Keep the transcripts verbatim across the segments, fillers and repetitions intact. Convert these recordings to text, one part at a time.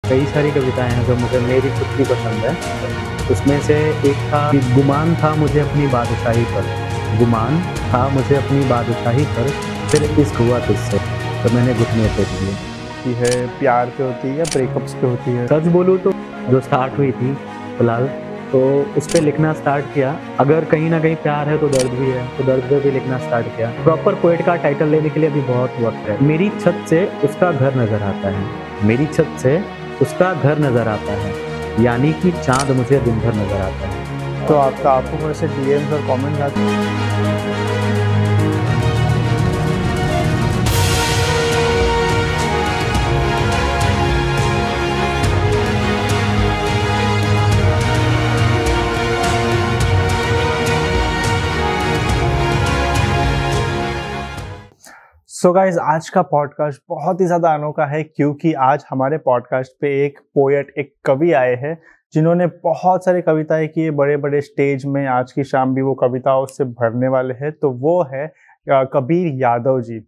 कई सारी कविताएं हैं जो मुझे मेरी खुद की पसंद है। उसमें से एक था कि गुमान था मुझे अपनी बादशाही पर, गुमान था मुझे अपनी बादशाही पर, फिर इश्क हुआ तुझसे तो मैंने घुटने टेक दिए। की है प्यार पे होती है या ब्रेकअप्स पे होती है? सच बोलूँ तो जो स्टार्ट हुई थी फिलहाल, तो उस पर लिखना स्टार्ट किया। अगर कहीं ना कहीं प्यार है तो दर्द भी है, तो दर्द पे भी लिखना स्टार्ट किया। प्रॉपर पोएट का टाइटल लेने के लिए अभी बहुत वक्त है। मेरी छत से उसका घर नजर आता है, मेरी छत से उसका घर नजर आता है, यानी कि चांद मुझे दिन भर नजर आता है। तो आपका आपको वैसे डीएम्स और कमेंट्स आते हैं? सो so गाइज, आज का पॉडकास्ट बहुत ही ज़्यादा अनोखा है क्योंकि आज हमारे पॉडकास्ट पे एक पोएट, एक कवि आए हैं जिन्होंने बहुत सारी कविताएं की है बड़े बड़े स्टेज में। आज की शाम भी वो कविताओं से भरने वाले हैं। तो वो है Kabir Yadav ji.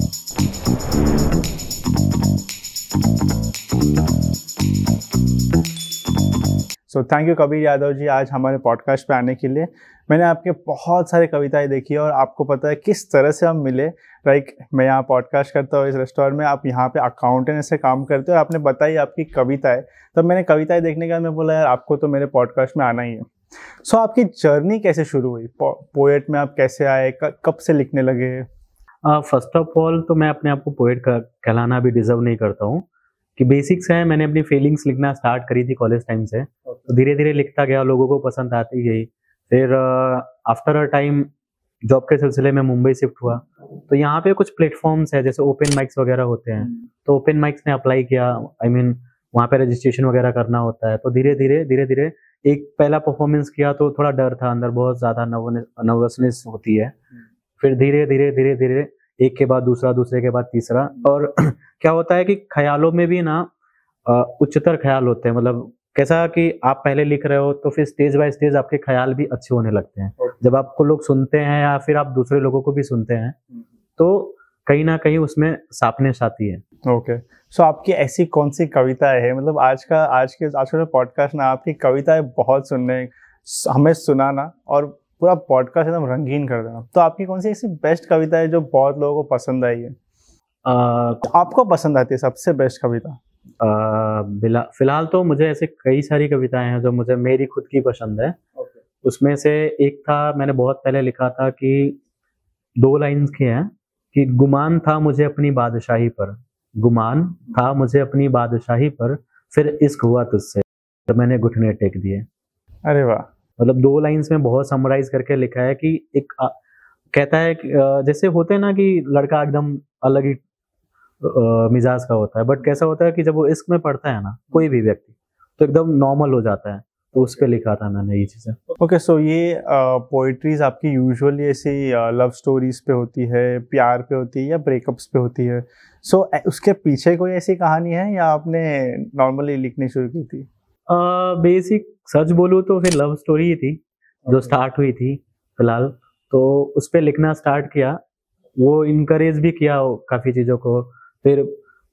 So thank you Kabir Yadav ji आज हमारे पॉडकास्ट पे आने के लिए। मैंने आपके बहुत सारे कविताएं देखी है और आपको पता है किस तरह से हम मिले। लाइक मैं यहाँ पॉडकास्ट करता हूँ इस रेस्टोरेंट में, आप यहाँ पे अकाउंटेंट से काम करते हो और आपने बताई आपकी कविताएं। तब मैंने कविताएं देखने के बाद मैं बोला यार आपको तो मेरे पॉडकास्ट में आना ही है। सो so, आपकी जर्नी कैसे शुरू हुई पो, पोएट में आप कैसे आए, कब से लिखने लगे? फर्स्ट ऑफ ऑल तो मैं अपने आप को पोएट का कहलाना भी डिजर्व नहीं करता हूँ। कि बेसिक्स है, मैंने अपनी फीलिंग्स लिखना स्टार्ट करी थी कॉलेज टाइम से, तो धीरे धीरे लिखता गया, लोगों को पसंद आती गई। फिर आफ्टर अ टाइम जॉब के सिलसिले में मुंबई शिफ्ट हुआ, तो यहाँ पे कुछ प्लेटफॉर्म्स है जैसे ओपन माइक्स वगैरह होते हैं, तो ओपन माइक्स ने अप्लाई किया। आई I मीन mean, वहाँ पे रजिस्ट्रेशन वगैरह करना होता है। तो धीरे धीरे धीरे धीरे एक पहला परफॉर्मेंस किया तो थोड़ा डर था अंदर, बहुत ज़्यादा नर्वसनेस होती है। फिर धीरे धीरे धीरे धीरे एक के बाद दूसरा, दूसरे के बाद तीसरा। और क्या होता है कि ख्यालों में भी ना उच्चतर ख्याल होते हैं। मतलब कैसा कि आप पहले लिख रहे हो तो फिर स्टेज बाय स्टेज आपके ख्याल भी अच्छे होने लगते हैं। जब आपको लोग सुनते हैं या फिर आप दूसरे लोगों को भी सुनते हैं तो कहीं ना कहीं उसमें साफनेस आती है। Okay okay. सो so, आपकी ऐसी कौन सी कविताएं है? मतलब आज का आज के आज का पॉडकास्ट ना आपकी कविताएं बहुत सुनने, हमें सुनाना और पूरा पॉडकास्ट एकदम रंगीन कर देना। तो आपकी कौन सी ऐसी बेस्ट कविता है जो बहुत लोगों को पसंद आई है? uh, तो आपको पसंद आती है सबसे बेस्ट कविता? uh, फिलहाल तो मुझे ऐसे कई सारी कविताएं हैं जो मुझे मेरी खुद की पसंद है। okay. उसमें से एक था, मैंने बहुत पहले लिखा था कि दो लाइन्स की हैं कि गुमान था मुझे अपनी बादशाही पर, गुमान था मुझे अपनी बादशाही पर, फिर इश्क हुआ तुझसे तो मैंने घुटने टेक दिए। अरे वाह! मतलब दो लाइंस में बहुत समराइज करके लिखा है कि एक आ, कहता है कि, आ, जैसे होते हैं ना कि लड़का एकदम अलग ही मिजाज का होता है, बट कैसा होता है कि जब वो इश्क में पड़ता है ना कोई भी व्यक्ति, तो एकदम नॉर्मल हो जाता है। तो उस पे लिखा था मैंने ये चीजें। ओके, सो ये पोइट्रीज आपकी यूजुअली ऐसी लव स्टोरीज पे होती है, प्यार पे होती है या ब्रेकअप्स पे होती है? सो so, उसके पीछे कोई ऐसी कहानी है या आपने नॉर्मली लिखनी शुरू की थी? बेसिक uh, सच बोलूँ तो फिर लव स्टोरी ही थी जो okay. स्टार्ट हुई थी फिलहाल, तो उस पर लिखना स्टार्ट किया। वो इनकरेज भी किया काफ़ी चीज़ों को। फिर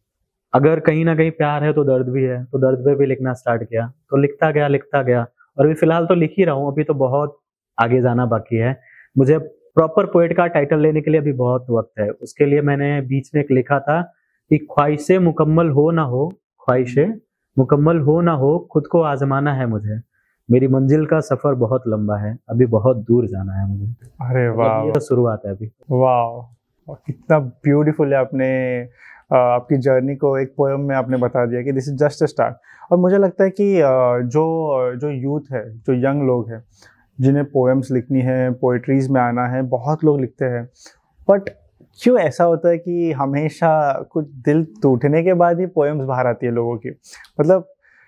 अगर कहीं ना कहीं प्यार है तो दर्द भी है, तो दर्द पे भी लिखना स्टार्ट किया। तो लिखता गया लिखता गया और अभी फिलहाल तो लिख ही रहा हूँ। अभी तो बहुत आगे जाना बाकी है। मुझे प्रॉपर पोएट का टाइटल लेने के लिए अभी बहुत वक्त है। उसके लिए मैंने बीच में एक लिखा था कि ख्वाहिशें मुकम्मल हो ना हो, ख्वाहिशें मुकम्मल हो ना हो, खुद को आजमाना है मुझे, मेरी मंजिल का सफर बहुत लंबा है, अभी बहुत दूर जाना है मुझे। अरे वाह! ये तो शुरुआत है अभी। वाह, कितना ब्यूटीफुल है। आपने आपकी जर्नी को एक पोएम में आपने बता दिया कि this is just a start. और मुझे लगता है कि जो जो यूथ है, जो यंग लोग हैं जिन्हें पोएम्स लिखनी है, पोइट्रीज में आना है, बहुत लोग लिखते हैं, बट क्यों ऐसा होता है कि हमेशा कुछ दिल टूटने के बाद ही पोएम्स बाहर आती है लोगों की? मतलब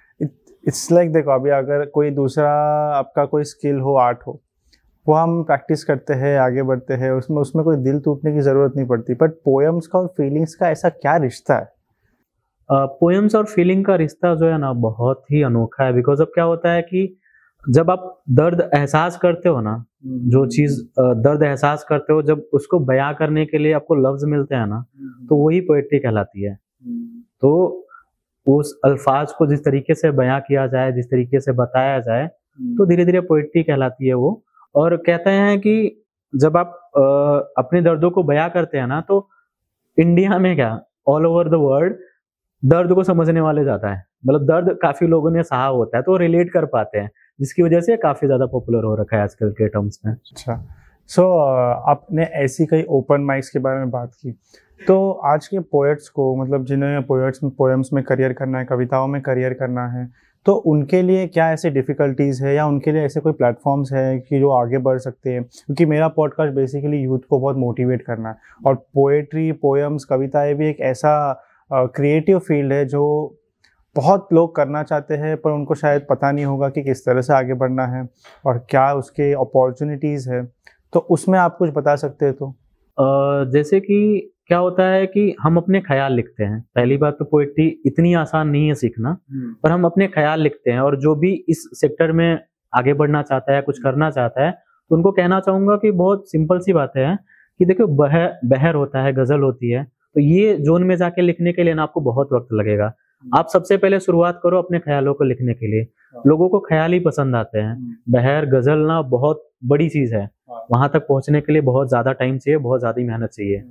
इट्स लाइक देखो, अभी अगर कोई दूसरा आपका कोई स्किल हो, आर्ट हो, वो हम प्रैक्टिस करते हैं, आगे बढ़ते हैं, उसमें उसमें कोई दिल टूटने की ज़रूरत नहीं पड़ती। बट पोएम्स का और फीलिंग्स का ऐसा क्या रिश्ता है? पोएम्स uh, और फीलिंग का रिश्ता जो है ना बहुत ही अनोखा है। बिकॉज अब क्या होता है कि जब आप दर्द एहसास करते हो ना, जो चीज़ दर्द एहसास करते हो, जब उसको बयां करने के लिए आपको लफ्ज मिलते हैं ना, तो वही पोएट्री कहलाती है। तो उस अल्फाज को जिस तरीके से बयां किया जाए, जिस तरीके से बताया जाए, तो धीरे धीरे पोइट्री कहलाती है वो। और कहते हैं कि जब आप अ, अपने दर्दों को बयां करते हैं ना, तो इंडिया में क्या, ऑल ओवर द वर्ल्ड दर्द को समझने वाले ज्यादा है। मतलब दर्द काफी लोगों ने सहा होता है, तो रिलेट कर पाते हैं, जिसकी वजह से काफी ज्यादा पॉपुलर हो रखा है आजकल के टर्म्स में। अच्छा, सो so, आपने ऐसी कई ओपन माइक्स के बारे में बात की, तो आज के पोएट्स को, मतलब जिन्हें पोएट्स में पोएम्स में करियर करना है, कविताओं में करियर करना है, तो उनके लिए क्या ऐसे डिफ़िकल्टीज़ है, या उनके लिए ऐसे कोई प्लेटफॉर्म्स है कि जो आगे बढ़ सकते हैं? क्योंकि मेरा पॉडकास्ट बेसिकली यूथ को बहुत मोटिवेट करना है, और पोएट्री, पोएम्स, कविताएं भी एक ऐसा क्रिएटिव फील्ड है जो बहुत लोग करना चाहते हैं, पर उनको शायद पता नहीं होगा कि किस तरह से आगे बढ़ना है और क्या उसके अपॉर्चुनिटीज़ है। तो उसमें आप कुछ बता सकते हैं तो? अ, जैसे कि क्या होता है कि हम अपने ख्याल लिखते हैं। पहली बात तो पोएट्री इतनी आसान नहीं है सीखना, पर हम अपने ख्याल लिखते हैं। और जो भी इस सेक्टर में आगे बढ़ना चाहता है, कुछ करना चाहता है, तो उनको कहना चाहूँगा कि बहुत सिंपल सी बातें हैं कि देखो, बह बहर होता है, गज़ल होती है, तो ये ज़ोन में जाके लिखने के लिए ना आपको बहुत वक़्त लगेगा। आप सबसे पहले शुरुआत करो अपने ख्यालों को लिखने के लिए। लोगों को ख्याल ही पसंद आते हैं। बहर, गज़ल ना बहुत बड़ी चीज़ है। वहाँ तक पहुँचने के लिए बहुत ज़्यादा टाइम चाहिए, बहुत ज़्यादा मेहनत चाहिए।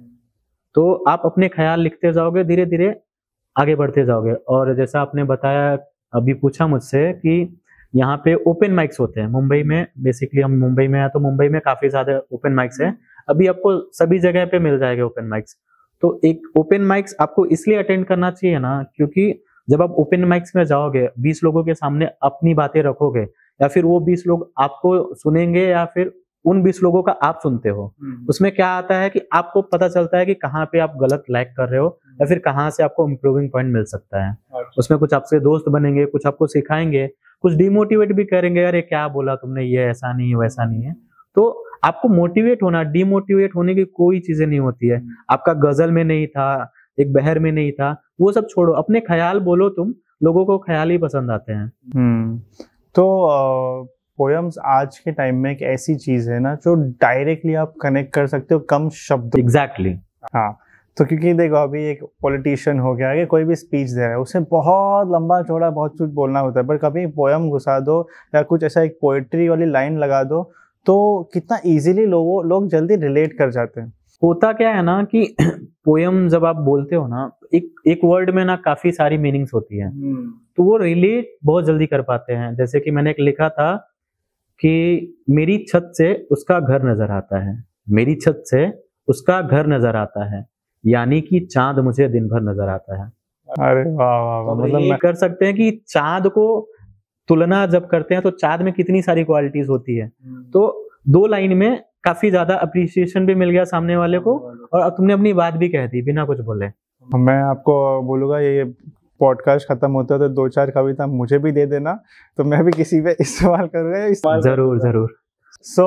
तो आप अपने ख्याल लिखते जाओगे, धीरे-धीरे आगे बढ़ते जाओगे। और जैसा आपने बताया, अभी पूछा मुझसे कि यहाँ पे ओपन माइक्स होते हैं मुंबई में। बेसिकली हम मुंबई में हैं, तो मुंबई में काफ़ी ज़्यादा ओपन माइक्स हैं। अभी आपको सभी जगह पे मिल जाएगा ओपन माइक्स। तो एक ओपन माइक्स आपको इसलिए अटेंड करना चाहिए ना, क्योंकि जब आप ओपन माइक्स में जाओगे, बीस लोगों के सामने अपनी बातें रखोगे, या फिर वो बीस लोग आपको सुनेंगे, या फिर उन बीस लोगों का आप सुनते हो, उसमें क्या आता है कि आपको पता चलता है कि कहाँ पे आप गलत लैग कर रहे हो, या फिर कहाँ से आपको इम्प्रूविंग पॉइंट मिल सकता है। उसमें कुछ आपसे दोस्त बनेंगे, कुछ आपको सिखाएंगे, कुछ डिमोटिवेट भी करेंगे, अरे क्या बोला तुमने, ये ऐसा नहीं है, वैसा नहीं है। तो आपको मोटिवेट होना, डिमोटिवेट होने की कोई चीजें नहीं होती है। आपका गजल में नहीं था, एक बहर में नहीं था, वो सब छोड़ो, अपने ख्याल बोलो तुम। लोगों को ख्याल ही पसंद आते हैं। हम्म तो पोएम्स आज के टाइम में एक ऐसी चीज है ना जो डायरेक्टली आप कनेक्ट कर सकते हो कम शब्द। Exactly exactly. हाँ, तो क्योंकि देखो, अभी एक पॉलिटिशियन हो गया कि कोई भी स्पीच दे रहा है, उसे बहुत लंबा चौड़ा बहुत कुछ बोलना होता है, पर कभी पोएम घुसा दो या कुछ ऐसा एक पोएट्री वाली लाइन लगा दो, तो कितना इजीली लोगों लोग जल्दी रिलेट कर जाते हैं। होता क्या है ना कि पोएम जब आप बोलते हो ना, एक एक वर्ड में ना काफी सारी मीनिंग्स होती है, तो वो रिलेट बहुत जल्दी कर पाते हैं। जैसे कि मैंने एक लिखा था कि मेरी छत से उसका घर नजर आता है, मेरी छत से उसका घर नजर आता है, यानी कि चांद मुझे दिन भर नजर आता है। अरे वाह वाह वाह, मतलब ये कर सकते हैं कि चांद को तुलना जब करते हैं तो चांद में कितनी सारी क्वालिटीज होती है। तो दो लाइन में काफी ज्यादा अप्रिसिएशन भी मिल गया सामने वाले को, और तुमने अपनी बात भी कह दी बिना कुछ बोले। मैं आपको बोलूंगा, ये पॉडकास्ट खत्म होता है तो दो चार कविता मुझे भी दे देना, तो मैं भी किसी पे इस्तेमाल करूंगा। जरूर जरूर। सो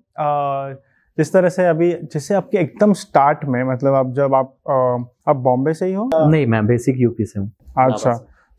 so, जिस तरह से अभी, जैसे आपके एकदम स्टार्ट में, मतलब आप जब आप आप बॉम्बे से ही हो? नहीं, मैं बेसिक यूपी से हूँ। अच्छा,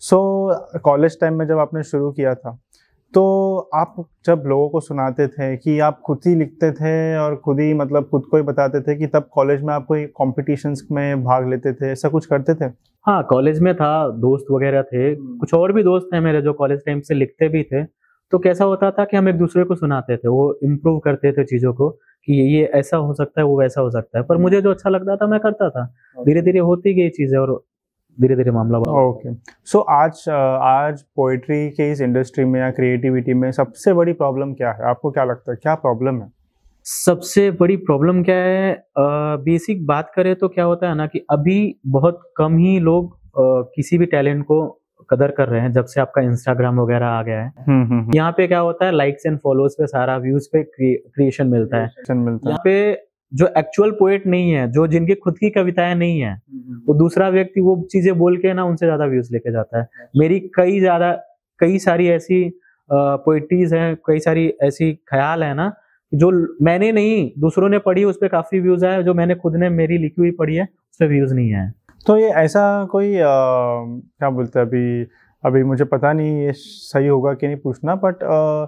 सो कॉलेज टाइम में जब आपने शुरू किया था, तो आप जब लोगों को सुनाते थे कि आप खुद ही लिखते थे और खुद ही, मतलब खुद को ही बताते थे, कि तब कॉलेज में आप कोई कॉम्पिटिशन्स में भाग लेते थे, ऐसा कुछ करते थे? हाँ, कॉलेज में था, दोस्त वगैरह थे, कुछ और भी दोस्त हैं मेरे जो कॉलेज टाइम से लिखते भी थे। तो कैसा होता था कि हम एक दूसरे को सुनाते थे, वो इम्प्रूव करते थे चीज़ों को कि ये ऐसा हो सकता है, वो वैसा हो सकता है। पर मुझे जो अच्छा लगता था मैं करता था, धीरे धीरे होती गई चीज़ें और धीरे धीरे मामला। ओके, सो आज आज पोइट्री के इस इंडस्ट्री में या क्रिएटिविटी में सबसे बड़ी प्रॉब्लम क्या है? आपको क्या लगता है, क्या प्रॉब्लम है? सबसे बड़ी प्रॉब्लम क्या है? बेसिक बात करें तो क्या होता है ना कि अभी बहुत कम ही लोग आ, किसी भी टैलेंट को कदर कर रहे हैं। जब से आपका इंस्टाग्राम वगैरह आ गया है, यहाँ पे क्या होता है, लाइक्स एंड फॉलोअर्स पे सारा, व्यूज पे क्रिएशन मिलता है। यहाँ पे जो एक्चुअल पोएट नहीं है, जो जिनकी खुद की कविताएं नहीं है, वो दूसरा व्यक्ति वो चीजें बोल के ना उनसे ज्यादा व्यूज लेके जाता है। मेरी कई ज्यादा कई सारी ऐसी पोएट्रीज हैं, कई सारी ऐसी ख्याल है ना जो मैंने नहीं, दूसरों ने पढ़ी, उस पर काफी व्यूज आए। जो मैंने खुद ने मेरी लिखी हुई पढ़ी है, उस पर व्यूज नहीं है। तो ये ऐसा कोई आ, क्या बोलते हैं, अभी अभी मुझे पता नहीं ये सही होगा कि नहीं पूछना, बट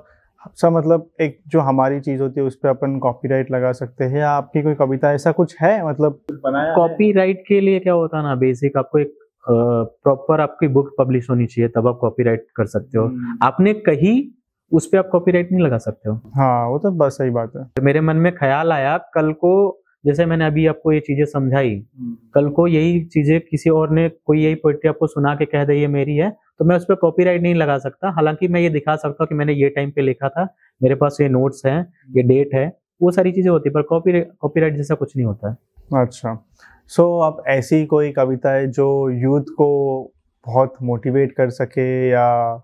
सा मतलब एक जो हमारी चीज़ होती है उस पर अपन कॉपीराइट लगा सकते हैं, या आपकी कोई कविता ऐसा कुछ है, मतलब बनाया? कॉपीराइट के लिए क्या होता है ना, बेसिक आपको एक प्रॉपर आपकी बुक पब्लिश होनी चाहिए, तब आप कॉपीराइट कर सकते हो। आपने कहीं उस पे आप कॉपीराइट नहीं लगा सकते हो। हाँ, वो तो बस सही बात है। तो मेरे मन में ख्याल आया, कल को जैसे मैंने अभी आपको ये चीजें समझाई, कल को यही चीजें किसी और ने कोई यही पोएट्री आपको सुना के कह दे ये मेरी है, तो मैं उस पर कॉपीराइट नहीं लगा सकता। हालांकि मैं ये दिखा सकता हूँ कि मैंने ये टाइम पे लिखा था, मेरे पास ये नोट्स हैं, ये डेट है, वो सारी चीजें होती है, पर कॉपी कॉपीराइट जैसा कुछ नहीं होता है। अच्छा, सो so, आप ऐसी कोई कविता है जो यूथ को बहुत मोटिवेट कर सके या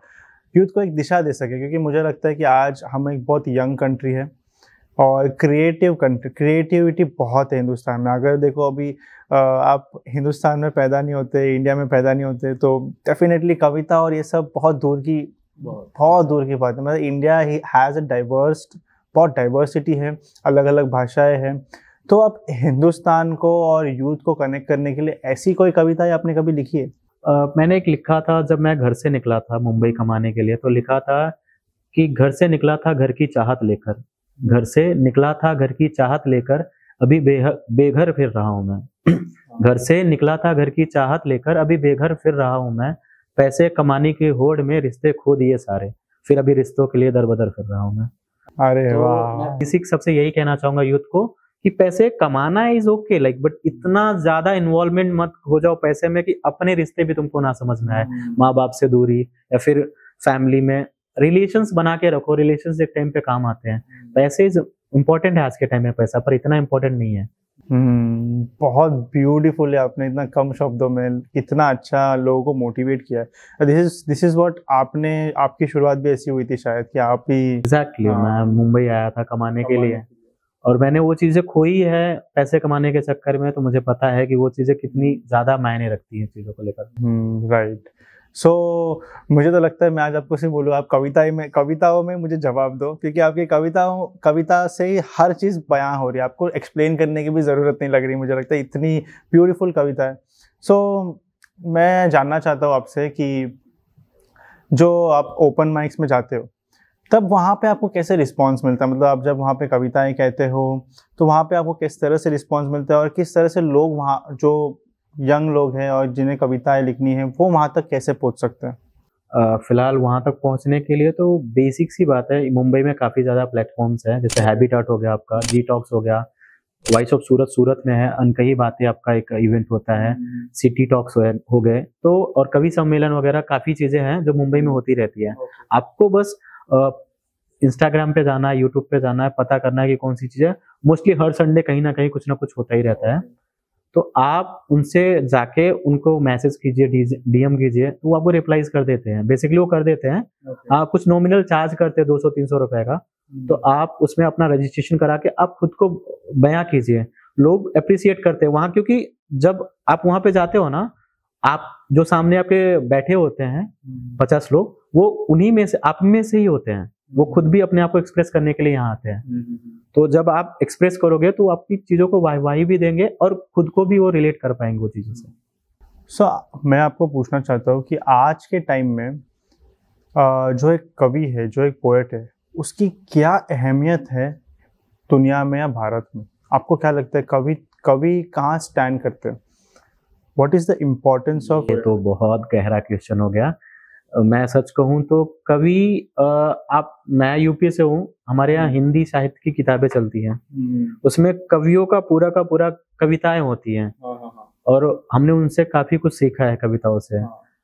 यूथ को एक दिशा दे सके? क्योंकि मुझे लगता है कि आज हम एक बहुत यंग कंट्री है और क्रिएटिव कंट्री, क्रिएटिविटी बहुत है हिंदुस्तान में। अगर देखो अभी आप हिंदुस्तान में पैदा नहीं होते, इंडिया में पैदा नहीं होते, तो डेफिनेटली कविता और ये सब बहुत दूर की बहुत दूर की बात है। मतलब इंडिया ही हैज़ अ डाइवर्स, बहुत डाइवर्सिटी है, अलग अलग भाषाएं हैं। तो आप हिंदुस्तान को और यूथ को कनेक्ट करने के लिए ऐसी कोई कविता आपने कभी लिखी है? Uh, मैंने एक लिखा था जब मैं घर से निकला था मुंबई कमाने के लिए, तो लिखा था कि घर से निकला था घर की चाहत लेकर, घर से निकला था घर की चाहत लेकर, अभी बेघर फिर रहा हूँ मैं। घर से निकला था घर की चाहत लेकर, अभी बेघर फिर रहा हूँ मैं, पैसे कमाने की होड़ में रिश्ते खो दिए सारे, फिर अभी रिश्तों के लिए दर बदर फिर रहा हूँ मैं। अरे तो वाह! मैं किसी सबसे यही कहना चाहूंगा यूथ को कि पैसे कमाना इज ओके लाइक, बट इतना ज्यादा इन्वॉल्वमेंट मत हो जाओ पैसे में कि अपने रिश्ते भी तुमको ना समझ में आए, माँ बाप से दूरी या फिर फैमिली में रिलेशंस बना के रखो। रिलेशंस एक टाइम पे काम आते हैं, पैसे इम्पोर्टेंट है आज के टाइम में पैसा, पर इतना इम्पोर्टेंट नहीं है। हम्म, बहुत ब्यूटीफुल है, आपने इतना कम शब्दों में कितना अच्छा लोगों को मोटिवेट किया है। This is this is what आपने, आपकी शुरुआत भी ऐसी हुई थी शायद कि आप ही। एग्जैक्टली, मैं मुंबई आया था कमाने के लिए और मैंने वो चीजें खोई है पैसे कमाने के चक्कर में, तो मुझे पता है कि वो चीजें कितनी ज्यादा मायने रखती हैं चीजों को लेकर। हम्म, राइट। सो मुझे तो लगता है मैं आज आपको सिर्फ बोलूँ, आप कविताएं में कविताओं में मुझे जवाब दो, क्योंकि आपकी कविताओं कविता से ही हर चीज़ बयां हो रही है, आपको एक्सप्लेन करने की भी ज़रूरत नहीं लग रही। मुझे लगता है इतनी ब्यूटीफुल कविता है। सो so, मैं जानना चाहता हूँ आपसे कि जो आप ओपन माइक्स में जाते हो, तब वहाँ पे आपको कैसे रिस्पांस मिलता है? मतलब आप जब वहाँ पे कविताएं कहते हो तो वहाँ पे आपको किस तरह से रिस्पांस मिलता है और किस तरह से लोग वहाँ, जो यंग लोग हैं और जिन्हें कविताएं लिखनी है, वो वहाँ तक कैसे पहुँच सकते हैं? uh, फिलहाल वहाँ तक पहुँचने के लिए तो बेसिक सी बात है, मुंबई में काफ़ी ज़्यादा प्लेटफॉर्म्स हैं, जैसे हैबिटाट हो गया आपका, जी टॉक्स हो गया, वॉइस ऑफ सूरत सूरत में है, अनकही बातें आपका एक इवेंट होता है, सिटी टॉक्स हो गए, तो और कवि सम्मेलन वगैरह काफ़ी चीज़ें हैं जो मुंबई में होती रहती है। आपको बस इंस्टाग्राम पे जाना है, यूट्यूब पे जाना है, पता करना है कि कौन सी चीज़ है। मोस्टली हर संडे कहीं ना कहीं कुछ ना कुछ होता ही रहता है, तो आप उनसे जाके उनको मैसेज कीजिए, डीएम कीजिए, तो वो आपको रिप्लाईज कर देते हैं। बेसिकली वो कर देते हैं, okay. आप कुछ नॉमिनल चार्ज करते हैं दो सौ तीन सौ रुपए का, hmm. तो आप उसमें अपना रजिस्ट्रेशन करा के आप खुद को बयां कीजिए, लोग अप्रिसिएट करते हैं वहाँ। क्योंकि जब आप वहाँ पे जाते हो ना, आप जो सामने आपके बैठे होते हैं पचास लोग, वो उन्हीं में से, आप में से ही होते हैं, वो खुद भी अपने आप को एक्सप्रेस करने के लिए यहाँ आते हैं। तो जब आप एक्सप्रेस करोगे तो आपकी चीजों को वाहवाही भी देंगे और खुद को भी वो रिलेट कर पाएंगे वो चीजों से। सो so, मैं आपको पूछना चाहता हूँ कि आज के टाइम में जो एक कवि है, जो एक पोएट है, उसकी क्या अहमियत है दुनिया में या भारत में? आपको क्या लगता है, कवि कवि कहाँ स्टैंड करते हैं? What is the importance of? ये तो बहुत गहरा क्वेश्चन हो गया। मैं सच कहूँ तो कवि, आप, मैं यूपी से हूँ, हमारे यहाँ हिंदी साहित्य की किताबें चलती हैं, उसमें कवियों का पूरा का पूरा कविताएं होती हैं और हमने उनसे काफी कुछ सीखा है कविताओं से।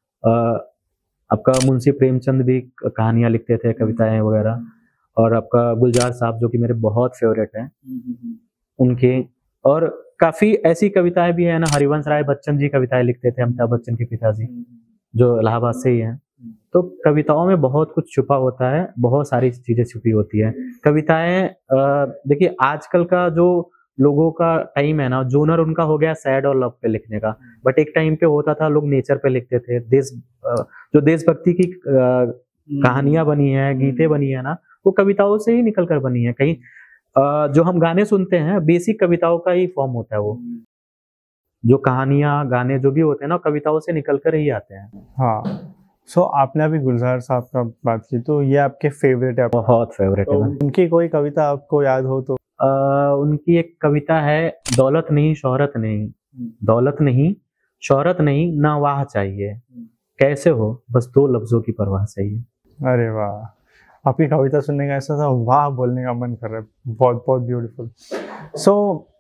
आपका मुंशी प्रेमचंद भी कहानियां लिखते थे, कविताएं वगैरह, और आपका गुलजार साहब जो कि मेरे बहुत फेवरेट हैं उनके, और काफी ऐसी कविताएं भी है ना, हरिवंश राय बच्चन जी कविताएं लिखते थे, अमिताभ बच्चन के पिताजी जो इलाहाबाद से ही हैं। तो कविताओं में बहुत कुछ छुपा होता है, बहुत सारी चीजें छुपी होती है। कविताएं, देखिए आजकल का जो लोगों का टाइम है ना, जोनर उनका हो गया सैड और लव पे लिखने का, बट एक टाइम पे होता था लोग नेचर पे लिखते थे, देश जो देशभक्ति की कहानियां बनी है, गीतें बनी है ना, वो कविताओं से ही निकल कर बनी है। कहीं जो हम गाने सुनते हैं, बेसिक कविताओं का ही फॉर्म होता है वो, जो कहानियां गाने जो भी होते हैं ना, कविताओं से निकल कर ही आते हैं। हाँ, सो so, आपने अभी गुलजार साहब का बात की, तो ये आपके फेवरेट है? बहुत फेवरेट तो है। उनकी कोई कविता आपको याद हो तो? आ, उनकी एक कविता है, दौलत नहीं शोहरत नहीं, दौलत नहीं शोहरत नहीं ना वाह चाहिए, कैसे हो बस दो लफ्जों की परवाह चाहिए। अरे वाह, आपकी कविता सुनने का ऐसा था वाह बोलने का मन कर रहा है। बहुत बहुत ब्यूटीफुल। सो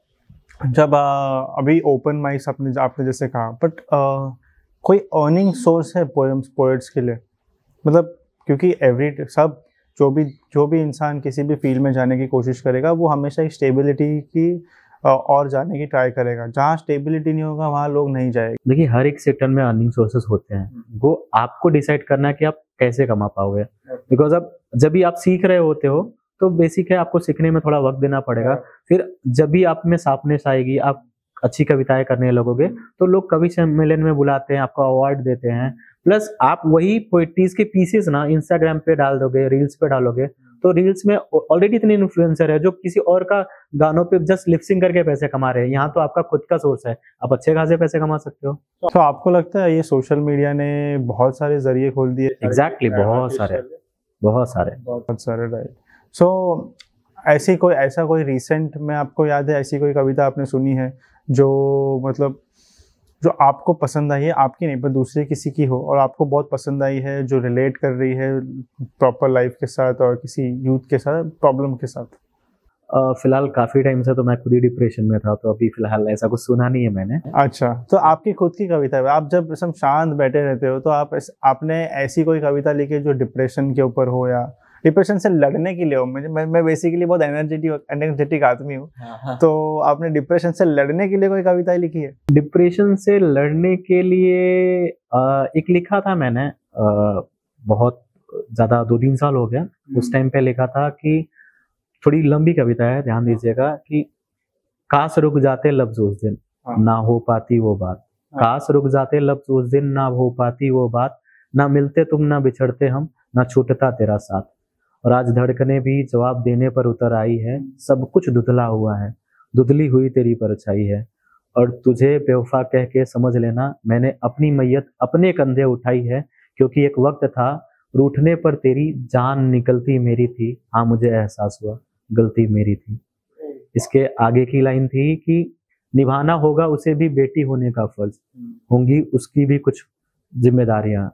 जब आ, अभी ओपन माइक्स आपने आपने जैसे कहा, बट कोई अर्निंग सोर्स है पोएम्स पोएट्स के लिए? मतलब क्योंकि एवरी सब जो भी जो भी इंसान किसी भी फील्ड में जाने की कोशिश करेगा वो हमेशा एक स्टेबिलिटी की आ, और जाने की ट्राई करेगा। जहाँ स्टेबिलिटी नहीं होगा वहाँ लोग नहीं जाएंगे। देखिए हर एक सेक्टर में अर्निंग सोर्सेस होते हैं, वो आपको डिसाइड करना है कि आप कैसे कमा पाओगे। बिकॉज अब जब भी आप सीख रहे होते हो तो बेसिक है, आपको सीखने में थोड़ा वक्त देना पड़ेगा। फिर जब भी आप में शार्पनेस आएगी, आप अच्छी कविताएं करने लगोगे तो लोग कवि सम्मेलन में बुलाते हैं, आपको अवार्ड देते हैं। प्लस आप वही पोएट्रीज के पीसेस ना इंस्टाग्राम पे डाल दोगे, रील्स पे डालोगे, तो रील्स में ऑलरेडी इतने इन्फ्लुएंसर है जो किसी और का गानों पे जस्ट लिपसिंग करके पैसे कमा रहे हैं। यहाँ तो आपका खुद का सोर्स है, आप अच्छे खासे पैसे कमा सकते हो। तो आपको लगता है ये सोशल मीडिया ने बहुत सारे जरिए खोल दिए? एग्जैक्टली, बहुत सारे बहुत सारे बहुत सारे राइट। सो ऐसी कोई ऐसा कोई रिसेंट में आपको याद है, ऐसी कोई कविता आपने सुनी है जो मतलब जो आपको पसंद आई है, आपकी नहीं पर दूसरे किसी की हो, और आपको बहुत पसंद आई है, जो रिलेट कर रही है प्रॉपर लाइफ के साथ और किसी यूथ के साथ प्रॉब्लम के साथ? uh, फिलहाल काफी टाइम से तो मैं खुद ही डिप्रेशन में था, तो अभी फिलहाल ऐसा कुछ सुना नहीं है मैंने। अच्छा, तो आपकी खुद की कविता है? आप जब सब शांत बैठे रहते हो तो आप आपने ऐसी कोई कविता लिखी जो डिप्रेशन के ऊपर हो या डिप्रेशन से लड़ने के लिए हो? मुझे मैं, मैं बेसिकली बहुत एनर्जेटिक एनर्जेटिक आदमी हूँ, तो आपने डिप्रेशन से लड़ने के लिए कोई कविता लिखी है? डिप्रेशन से लड़ने के लिए आ, एक लिखा था मैंने, आ, बहुत ज्यादा दो तीन साल हो गया। उस टाइम पे लिखा था कि थोड़ी लंबी कविता है, ध्यान दीजिएगा कि काश रुक जाते लफ्ज उस दिन ना हो पाती वो बात, काश रुक जाते लफ्ज उस दिन ना हो पाती वो बात, ना मिलते तुम ना बिछड़ते हम, ना छूटता तेरा साथ, और आज धड़कने भी जवाब देने पर उतर आई है, सब कुछ धुंधला हुआ है, धुंधली हुई तेरी परछाई है, और तुझे बेवफा कह के समझ लेना मैंने अपनी मैयत अपने कंधे उठाई है, क्योंकि एक वक्त था रूठने पर तेरी जान निकलती मेरी थी, हाँ मुझे एहसास हुआ गलती मेरी थी। इसके आगे की लाइन थी कि निभाना होगा उसे भी बेटी होने का फर्ज, होंगी उसकी भी कुछ जिम्मेदारियां,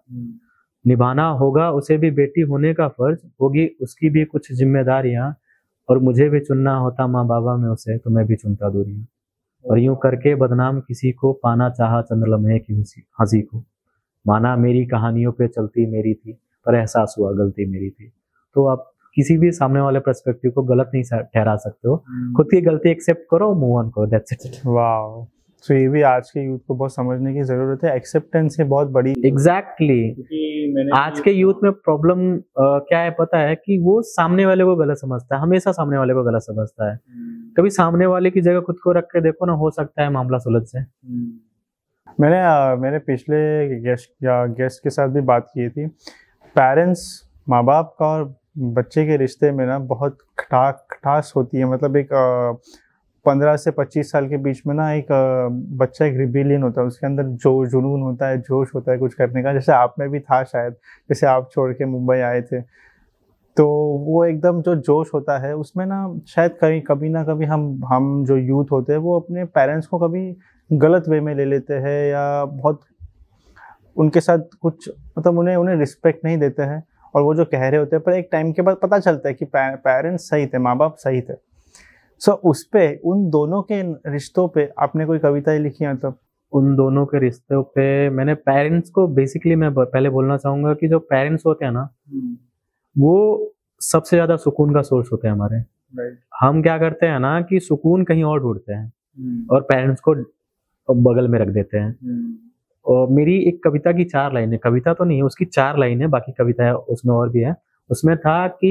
निभाना होगा उसे भी बेटी होने का फर्ज, होगी उसकी भी कुछ जिम्मेदारियां, और मुझे भी चुनना होता माँ बाबा में उसे तो मैं भी चुनता दूरियां, और यूं करके बदनाम किसी को पाना चाहा चंद लम्हे की हंसी को, माना मेरी कहानियों पे चलती मेरी थी, पर एहसास हुआ गलती मेरी थी। तो आप किसी भी सामने वाले पर्सपेक्टिव को गलत नहीं ठहरा सकते हो, खुद की गलती एक्सेप्ट करो, मूव ऑन करो, दैट्स इट। वाओ, तो ये भी आज के यूथ को बहुत समझने की जरूरत है। एक्सेप्टेंस है बहुत बड़ी। Exactly exactly. आज के यूथ में प्रॉब्लम uh, क्या है पता है कि वो सामने वाले को गलत समझता है, हमेशा सामने वाले को गलत समझता है। कभी सामने वाले की जगह खुद को रख के देखो ना, हो सकता है मामला सुलझ जाए। मैंने uh, मैंने पिछले गेस्ट या गेस्ट के साथ भी बात की थी, पेरेंट्स माँ बाप का और बच्चे के रिश्ते में ना बहुत खटा खटास होती है। मतलब एक पंद्रह से पच्चीस साल के बीच में ना एक बच्चा एक रिबेलियन होता है, उसके अंदर जो जुनून होता है, जोश होता है कुछ करने का, जैसे आप में भी था शायद, जैसे आप छोड़ के मुंबई आए थे, तो वो एकदम जो जोश होता है उसमें ना शायद कहीं कभी ना कभी हम हम जो यूथ होते हैं वो अपने पेरेंट्स को कभी गलत वे में ले लेते हैं, या बहुत उनके साथ कुछ मतलब उन्हें उन्हें रिस्पेक्ट नहीं देते हैं, और वो जो कह रहे होते हैं पर एक टाइम के बाद पता चलता है कि पेरेंट्स सही थे, माँ बाप सही थे। सो so, उस पे उन दोनों के रिश्तों पे आपने कोई कविताएं लिखी हैं? तब उन दोनों के रिश्तों पे मैंने पेरेंट्स को बेसिकली मैं पहले बोलना चाहूंगा कि जो पेरेंट्स होते हैं ना वो सबसे ज्यादा सुकून का सोर्स होते हैं हमारे। हम क्या करते हैं ना कि सुकून कहीं और ढूंढते हैं और पेरेंट्स को बगल में रख देते हैं। और मेरी एक कविता की चार लाइनें, कविता तो नहीं है, उसकी चार लाइनें, बाकी कविता है उसमें और भी है। उसमें था कि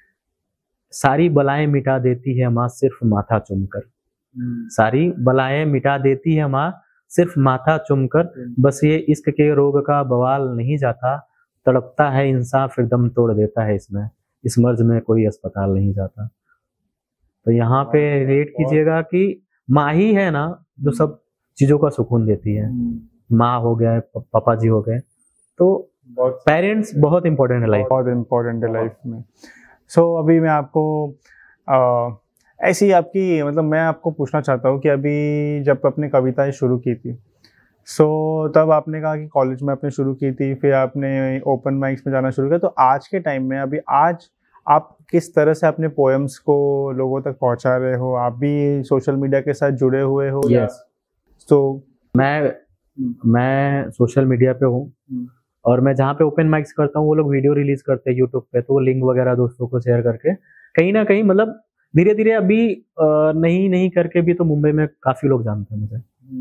सारी बलाएं मिटा देती है माँ सिर्फ माथा चूमकर, सारी बलाएं मिटा देती है माँ सिर्फ माथा चूमकर, बस ये इश्क के रोग का बवाल नहीं जाता, तड़पता है इंसान फिर दम तोड़ देता है इसमें, इस मर्ज में कोई अस्पताल नहीं जाता। तो यहाँ पे रिलेट कीजिएगा कि माँ ही है ना जो सब चीजों का सुकून देती है। माँ हो गए, पापा जी हो गए, तो पेरेंट्स बहुत इंपॉर्टेंट है लाइफ, बहुत इंपॉर्टेंट है लाइफ में। सो so, अभी मैं आपको आ, ऐसी आपकी मतलब मैं आपको पूछना चाहता हूँ कि अभी जब आपने कविताएं शुरू की थी सो so, तब आपने कहा कि कॉलेज में आपने शुरू की थी, फिर आपने ओपन माइक्स में जाना शुरू किया। तो आज के टाइम में अभी आज आप किस तरह से अपने पोएम्स को लोगों तक पहुंचा रहे हो? आप भी सोशल मीडिया के साथ जुड़े हुए हो? यस। तो मैं मैं सोशल मीडिया पे हूँ, और मैं जहाँ पे ओपन माइक्स करता हूँ वो लोग वीडियो रिलीज करते हैं यूट्यूब पे, तो वो लिंक वगैरह दोस्तों को शेयर करके कहीं ना कहीं मतलब धीरे धीरे अभी नहीं नहीं करके भी तो मुंबई में काफी लोग जानते हैं मुझे।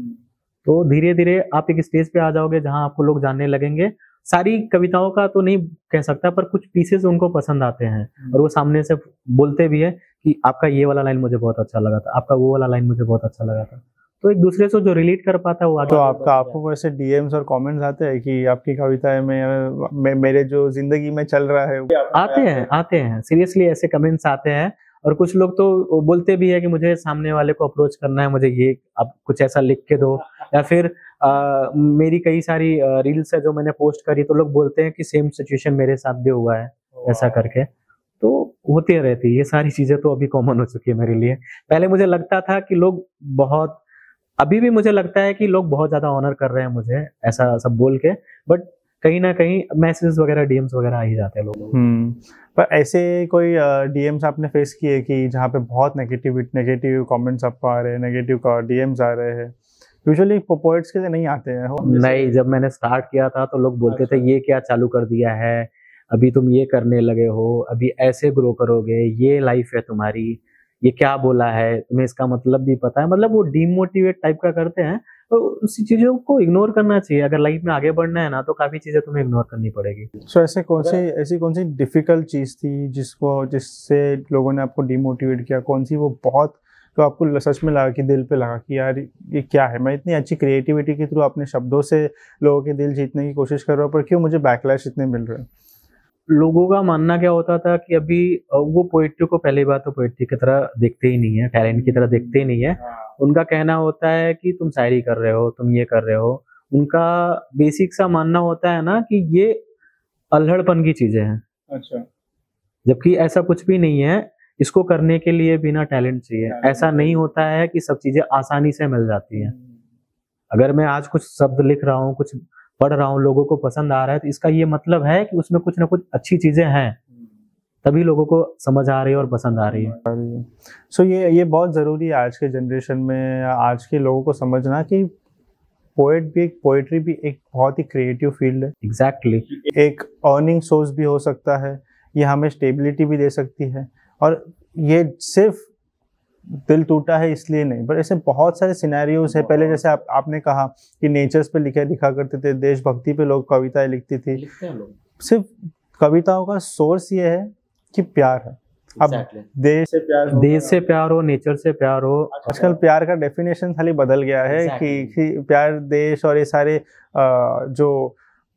तो धीरे धीरे आप एक स्टेज पे आ जाओगे जहाँ आपको लोग जानने लगेंगे। सारी कविताओं का तो नहीं कह सकता, पर कुछ पीसेस उनको पसंद आते हैं और वो सामने से बोलते भी है कि आपका ये वाला लाइन मुझे बहुत अच्छा लगा था, आपका वो वाला लाइन मुझे बहुत अच्छा लगा था। तो एक दूसरे से जो रिलेट कर पाता है वो आगे। तो आपका आपको वैसे डीएम्स और कमेंट्स आते हैं कि आपकी कविताएं में, में मेरे जो जिंदगी में चल रहा है? आते हैं आते हैं सीरियसली ऐसे कमेंट्स आते हैं, और कुछ लोग तो बोलते भी है कि मुझे सामने वाले को अप्रोच करना है, मुझे ये आप कुछ ऐसा लिख के दो, या फिर आ, मेरी कई सारी रील्स है जो मैंने पोस्ट करी तो लोग बोलते हैं कि सेम सिचुएशन मेरे साथ भी हुआ है ऐसा करके। तो होती रहती है ये सारी चीजें, तो अभी कॉमन हो चुकी है मेरे लिए। पहले मुझे लगता था कि लोग बहुत, अभी भी मुझे लगता है कि लोग बहुत ज्यादा ऑनर कर रहे हैं मुझे ऐसा सब बोल के, बट कहीं ना कहीं मैसेजेस वगैरह डीएम्स वगैरह आ ही जाते हैं लोगों को। हम्म पर ऐसे कोई डीएम्स आपने फेस किए कि जहाँ पे बहुत नेगेटिव नेगेटिव कमेंट्स आपको आ रहे हैं, नेगेटिव का डीएम्स आ रहे हैं? यूजुअली पोएट्स के लिए नहीं आते हैं। नहीं, जब मैंने स्टार्ट किया था तो लोग बोलते थे ये क्या चालू कर दिया है, अभी तुम ये करने लगे हो, अभी ऐसे ग्रो करोगे, ये लाइफ है तुम्हारी, ये क्या बोला है, तुम्हें इसका मतलब भी पता है। मतलब वो डीमोटिवेट टाइप का करते हैं, तो उसी चीजों को इग्नोर करना चाहिए। अगर लाइफ में आगे बढ़ना है ना तो काफी चीजें तुम्हें इग्नोर करनी पड़ेगी। सो so, ऐसे कौन सी ऐसी कौन सी डिफिकल्ट चीज थी जिसको जिससे लोगों ने आपको डिमोटिवेट किया? कौन सी वो बहुत तो आपको सच में लगा कि दिल पे लगा कि यार ये क्या है, मैं इतनी अच्छी क्रिएटिविटी के थ्रू अपने शब्दों से लोगों के दिल जीतने की कोशिश कर रहा हूँ, पर क्यों मुझे बैकलैश इतने मिल रहे हैं? लोगों का मानना क्या होता था कि अभी वो पोएट्री को पहली बात तो पोएट्री की तरह देखते ही नहीं है, टैलेंट की तरह देखते ही नहीं है। उनका कहना होता है कि तुम शायरी कर रहे हो, तुम ये कर रहे हो। उनका बेसिक सा मानना होता है ना कि ये अल्हड़पन की चीजें हैं। अच्छा। जबकि ऐसा कुछ भी नहीं है, इसको करने के लिए बिना टैलेंट चाहिए। ऐसा नहीं होता है कि सब चीजें आसानी से मिल जाती हैं। अगर मैं आज कुछ शब्द लिख रहा हूँ, कुछ पढ़ रहा हूँ, लोगों को पसंद आ रहा है, तो इसका ये मतलब है कि उसमें कुछ ना कुछ अच्छी चीजें हैं, तभी लोगों को समझ आ रही है और पसंद आ रही है। सो so, ये ये बहुत ज़रूरी है आज के जनरेशन में, आज के लोगों को समझना कि पोएट भी एक पोएट्री भी एक बहुत ही क्रिएटिव फील्ड है। Exactly exactly. एक अर्निंग सोर्स भी हो सकता है, ये हमें स्टेबिलिटी भी दे सकती है, और ये सिर्फ दिल टूटा है इसलिए नहीं, पर ऐसे बहुत सारे सिनेरियोज है। पहले जैसे आप आपने कहा कि नेचर्स पे लिखा लिखा करते थे, देशभक्ति पे लोग कविताएं लिखती थी। सिर्फ कविताओं का सोर्स ये है कि प्यार है। अब exactly. देश से प्यार हो, देश से प्यार हो, नेचर से प्यार हो। आजकल प्यार का डेफिनेशन खाली बदल गया है exactly. कि, कि प्यार देश और ये सारे आ, जो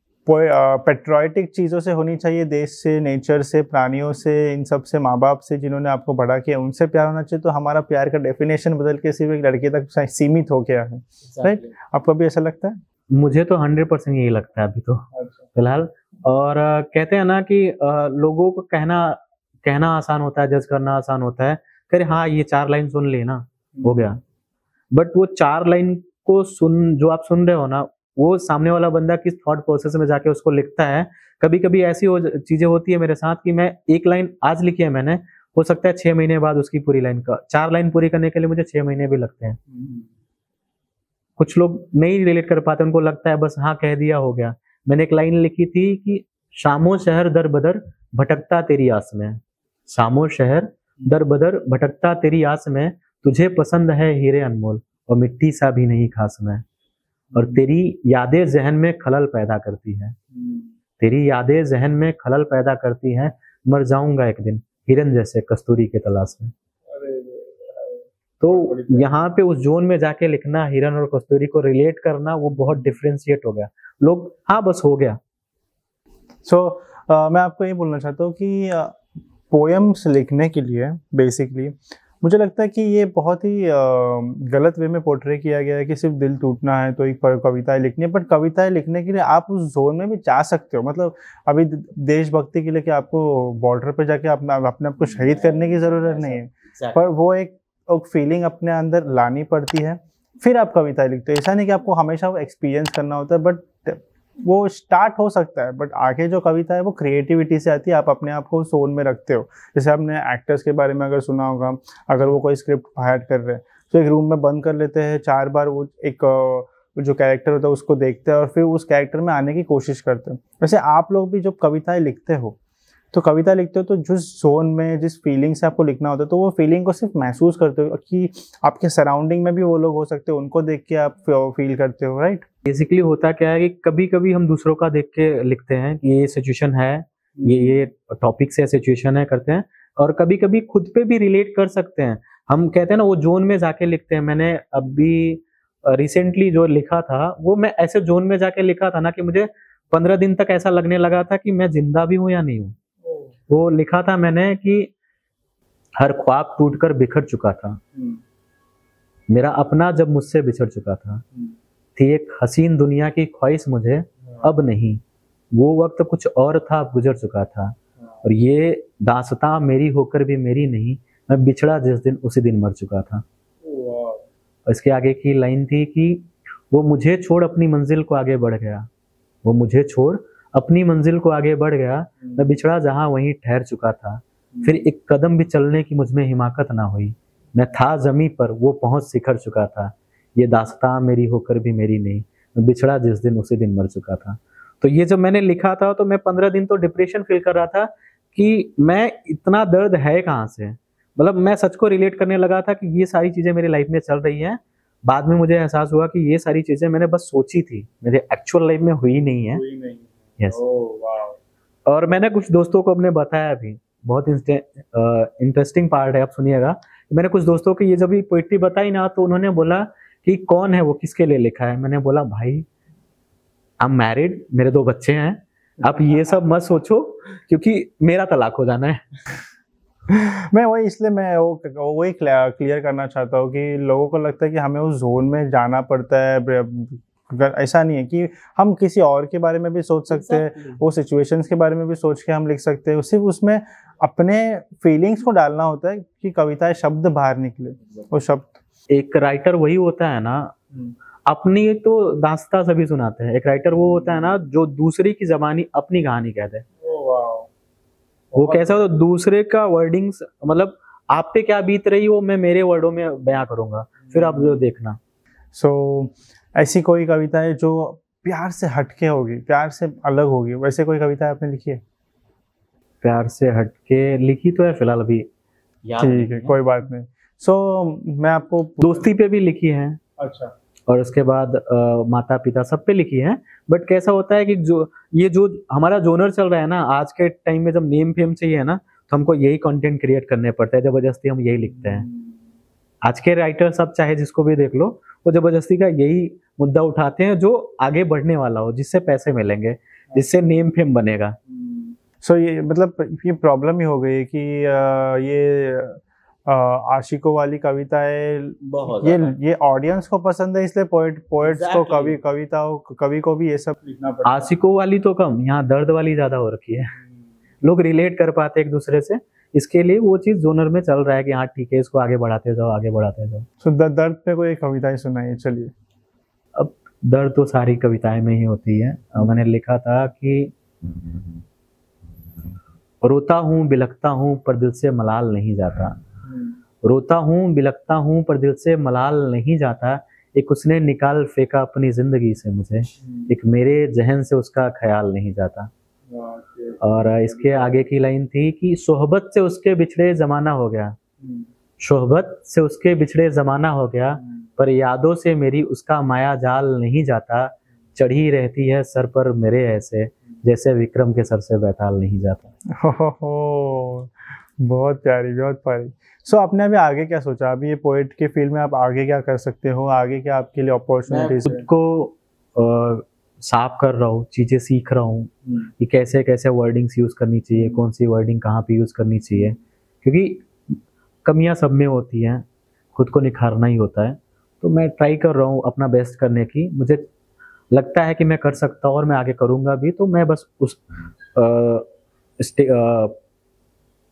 पेट्रोइटिक चीज़ों से होनी चाहिए, देश से, नेचर से, प्राणियों से, इन सब से, माँ बाप से जिन्होंने आपको बड़ा किया उनसे प्यार होना चाहिए। तो हमारा प्यार का डेफिनेशन बदल के सिर्फ एक लड़के तक सीमित हो गया है। Right right? आपको भी ऐसा लगता है? मुझे तो हंड्रेड परसेंट यही लगता है अभी तो फिलहाल। और आ, कहते हैं ना कि आ, लोगों को कहना कहना आसान होता है, जज करना आसान होता है। कह रहे हाँ ये चार लाइन सुन ली ना, हो गया। बट वो चार लाइन को सुन जो आप सुन रहे हो ना, वो सामने वाला बंदा किस थॉट प्रोसेस में जाके उसको लिखता है। कभी कभी ऐसी हो चीजें होती है मेरे साथ कि मैं एक लाइन आज लिखी है मैंने, हो सकता है छह महीने बाद उसकी पूरी लाइन का, चार लाइन पूरी करने के लिए मुझे छह महीने भी लगते हैं। कुछ लोग नहीं रिलेट कर पाते, उनको लगता है बस हाँ कह दिया हो गया। मैंने एक लाइन लिखी थी कि शामो शहर दर बदर भटकता तेरी आस में, शामो शहर दर बदर भटकता तेरी आस में, तुझे पसंद है हीरे अनमोल और मिट्टी सा भी नहीं खास में, और तेरी यादें जहन में खलल पैदा करती है, तेरी यादें जहन में खलल पैदा करती हैं, मर जाऊंगा एक दिन हिरन जैसे कस्तूरी के तलाश में। तो यहाँ पे उस जोन में जाके लिखना, हिरन और कस्तूरी को रिलेट करना, वो बहुत डिफ्रेंशिएट हो गया। लोग हाँ बस हो गया। सो so, uh, मैं आपको ये बोलना चाहता हूँ कि पोएम्स uh, लिखने के लिए बेसिकली मुझे लगता है कि ये बहुत ही uh, गलत वे में पोर्ट्रे किया गया है कि सिर्फ दिल टूटना है तो एक कविताएं लिखनी है। बट कविताएं लिखने के लिए आप उस जोन में भी जा सकते हो। मतलब अभी देशभक्ति के लिए कि आपको बॉर्डर पे जाके अपना अपने आप को शहीद करने की ज़रूरत नहीं है, पर वो एक एक फीलिंग अपने अंदर लानी पड़ती है, फिर आप कविताएं लिखते हो। ऐसा नहीं कि आपको हमेशा वो एक्सपीरियंस करना होता है, बट वो स्टार्ट हो सकता है, बट आगे जो कविता है वो क्रिएटिविटी से आती है, आप अपने आप को जोन में रखते हो। जैसे आपने एक्टर्स के बारे में अगर सुना होगा, अगर वो कोई स्क्रिप्ट हायर कर रहे हैं तो एक रूम में बंद कर लेते हैं, चार बार वो एक जो कैरेक्टर होता है उसको देखते हैं और फिर उस कैरेक्टर में आने की कोशिश करते हैं। वैसे आप लोग भी जब कविताएं लिखते हो तो कविता लिखते हो तो जिस जोन में, जिस फीलिंग से आपको लिखना होता है, तो वो फीलिंग को सिर्फ महसूस करते हो कि आपके सराउंडिंग में भी वो लोग हो सकते हो, उनको देख के आप फील करते हो, राइट? बेसिकली होता क्या है कि कभी कभी हम दूसरों का देख के लिखते हैं कि ये सिचुएशन है, ये ये टॉपिक से सिचुएशन है करते हैं, और कभी कभी खुद पे भी रिलेट कर सकते हैं। हम कहते हैं ना वो जोन में जाके लिखते हैं। मैंने अभी रिसेंटली जो लिखा था वो मैं ऐसे जोन में जाके लिखा था ना कि मुझे पंद्रह दिन तक ऐसा लगने लगा था कि मैं जिंदा भी हूँ या नहीं हूँ। वो लिखा था मैंने कि हर ख्वाब टूटकर बिखर चुका था, मेरा अपना जब मुझसे बिछड़ चुका था, थी एक हसीन दुनिया की ख्वाहिश मुझे अब नहीं, वो वक्त कुछ और था अब गुजर चुका था, और ये दास्तां मेरी होकर भी मेरी नहीं, मैं बिछड़ा जिस दिन उसी दिन मर चुका था। और इसके आगे की लाइन थी कि वो मुझे छोड़ अपनी मंजिल को आगे बढ़ गया, वो मुझे छोड़ अपनी मंजिल को आगे बढ़ गया, मैं बिछड़ा जहां वहीं ठहर चुका था, फिर एक कदम भी चलने की मुझ में हिमाकत ना हुई, मैं था जमी पर वो पहुंच सिखर चुका था, ये दास्तां मेरी होकर भी मेरी नहीं, मैं बिछड़ा जिस दिन उसी दिन मर चुका था। तो ये जब मैंने लिखा था तो मैं पंद्रह दिन तो डिप्रेशन फील कर रहा था कि मैं इतना दर्द है कहाँ से, मतलब मैं सच को रिलेट करने लगा था कि ये सारी चीजें मेरी लाइफ में चल रही हैं। बाद में मुझे एहसास हुआ कि ये सारी चीजें मैंने बस सोची थी, मेरे एक्चुअल लाइफ में हुई नहीं है। हुई नहीं। यस। Oh wow. और मैंने कुछ दोस्तों को अपने बताया भी, बहुत इंटरेस्टिंग पार्ट है, आप सुनिएगा। मैंने कुछ दोस्तों को ये जब भी पोइट्री बताई ना तो उन्होंने बोला कि कौन है वो, किसके लिए लिखा है। मैंने बोला भाई आई एम मैरिड, मेरे दो बच्चे हैं, आप ये सब मत सोचो क्योंकि मेरा तलाक हो जाना है। मैं वही इसलिए मैं वो वही क्लियर करना चाहता हूँ कि लोगों को लगता है कि हमें उस जोन में जाना पड़ता है। अगर ऐसा नहीं है कि हम किसी और के बारे में भी सोच सकते हैं, exactly. वो सिचुएशंस के बारे में भी सोच के हम लिख सकते हैं। सिर्फ उसमें अपने फीलिंग्स को डालना होता है कि कविताएं शब्द बाहर निकले। वो शब्द, एक राइटर वही होता है ना, अपनी तो दास्तां सभी सुनाते हैं, एक राइटर वो होता है ना जो दूसरे की जबानी अपनी कहानी कहते हैं। वो कैसा होता है, दूसरे का वर्डिंग्स, मतलब आप पे क्या बीत रही हो मैं मेरे वर्डों में बयां करूंगा, फिर आप जो देखना। सो so, ऐसी कोई कविता है जो प्यार से हटके होगी, प्यार से अलग होगी, वैसे कोई कविता आपने लिखी है? प्यार से हटके लिखी तो है फिलहाल अभी, ठीक है, कोई बात नहीं। सो so, मैं आपको दोस्ती पे भी लिखी है। अच्छा। और उसके बाद आ, माता पिता सब पे लिखी है। बट कैसा होता है कि जो ये जो हमारा जोनर चल रहा है ना आज के टाइम में, जब नेम फेम चाहिए ना तो हमको यही कंटेंट क्रिएट करने पड़ता है, जबरदस्ती हम यही लिखते हैं। आज के राइटर सब चाहे जिसको भी देख लो, वो जबरदस्ती का यही मुद्दा उठाते हैं जो आगे बढ़ने वाला हो, जिससे पैसे मिलेंगे, जिससे नेम फेम बनेगा। सो so, ये मतलब ये प्रॉब्लम ही हो गई है कि आ, ये आशिकों वाली कविताएं ये ये ऑडियंस को पसंद है, इसलिए पोएट पोएट्स exactly. को कवि कविताओं कवि को भी ये सब लिखना पड़ता है। आशिकों वाली तो कम, यहाँ दर्द वाली ज्यादा हो रखी है। लोग रिलेट कर पाते एक दूसरे से, इसके लिए वो चीज जोनर में चल रहा है कि हाँ ठीक है, इसको आगे बढ़ाते जाओ, आगे बढ़ाते जाओ। so, दर्द पे कोई कविताएं सुनाइए, चलिए। अब दर्द तो सारी कविताएं में ही होती है। मैंने लिखा था कि रोता हूँ बिलखता हूँ पर दिल से मलाल नहीं जाता, रोता हूँ बिलखता हूँ पर दिल से मलाल नहीं जाता, एक उसने निकाल फेंका अपनी जिंदगी से मुझे, एक मेरे जहन से उसका ख्याल नहीं जाता। और इसके आगे की लाइन थी कि सोहबत से उसके बिछड़े जमाना हो गया, सोहबत से उसके बिछड़े जमाना हो गया, पर यादों से मेरी उसका माया जाल नहीं जाता, चढ़ी रहती है सर पर मेरे ऐसे, जैसे विक्रम के सर से बैताल नहीं जाता। हो, हो, हो, बहुत प्यारी, बहुत प्यारी। सो so, आपने अभी आगे क्या सोचा? अभी ये पोएट के फील्ड में आप आगे क्या कर सकते हो? आगे क्या आपके लिए अपॉर्चुनिटीज है? खुद को आ, साफ कर रहा हूँ, चीजें सीख रहा हूँ कि कैसे कैसे वर्डिंग्स यूज करनी चाहिए, कौन सी वर्डिंग कहाँ पे यूज करनी चाहिए, क्योंकि कमियां सब में होती हैं, खुद को निखारना ही होता है। तो मैं ट्राई कर रहा हूँ अपना बेस्ट करने की, मुझे लगता है कि मैं कर सकता हूँ और मैं आगे करूँगा भी। तो मैं बस उस आ, स्टे, आ,